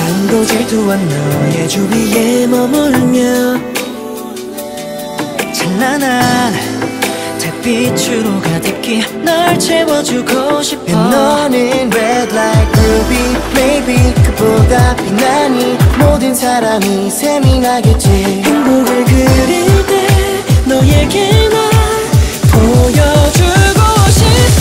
사랑도 질투한 너의 주위에 머물며 찬란한 달빛으로 가득히 널 채워주고 싶어. 너는 red like ruby baby 그보다 빛나니 모든 사람이 샘이 나겠지. 행복을 그릴 때 너에게 날 보여주고 싶어.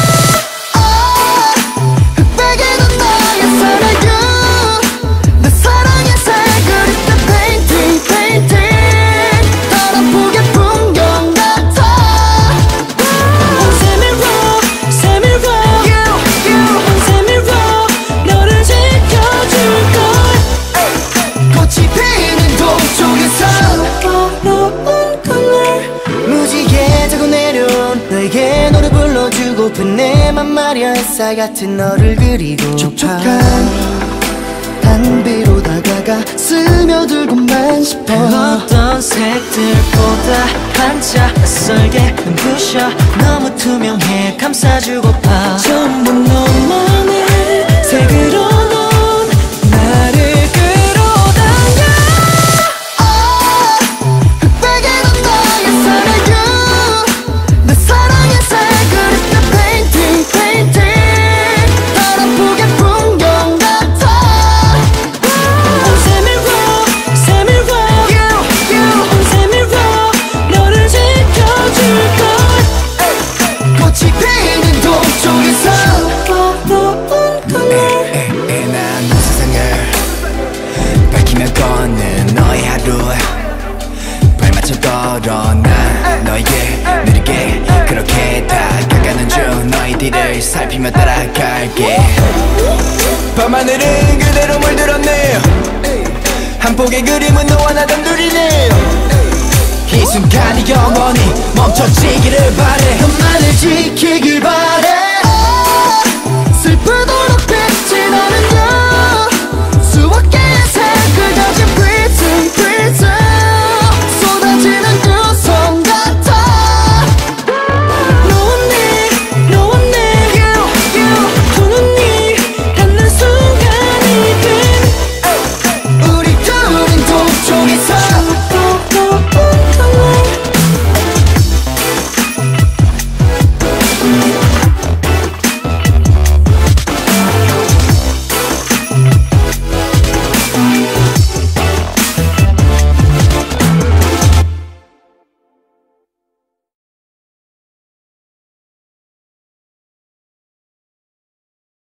흑백에도 너의 사랑을 내 사랑의 색을 입던 painting painting 바라보게 풍경 같아. 세미로 너를 지켜줄걸. 꽃이 피는 동쪽에서 새로운 컬러 무지개자고 내려온 너에게 노래 불러주고픈 내 맘 말야 햇살 같은 너를 그리고 촉촉한 단비로 다가가 스며들고만 싶어. 어떤 색들보다 반짝 낯설게 눈부셔. 너무 투명해 감싸주고파. 전부 너만의 색으로 넌 나를 끌어당겨. 흑백에도 너의 사랑을 내 사랑의 색을 입던 painting painting 바라보게 풍경 같아. 세미로 너를 지켜줄걸. 꽃이 피는 동쪽에서 난 세상을 밝히며 걷는 너의 하루 발맞춰 걸어 난 너에게 느리게 그렇게 다가가는 중 너의 뒤를 살피며 따라갈게. 밤하늘은 그대로 물들었네. 한 폭의 그림은 너와 나 단둘이네. 이 순간이 영원히 멈춰지기를 바래. 너만을 지키길 바래. 슬프다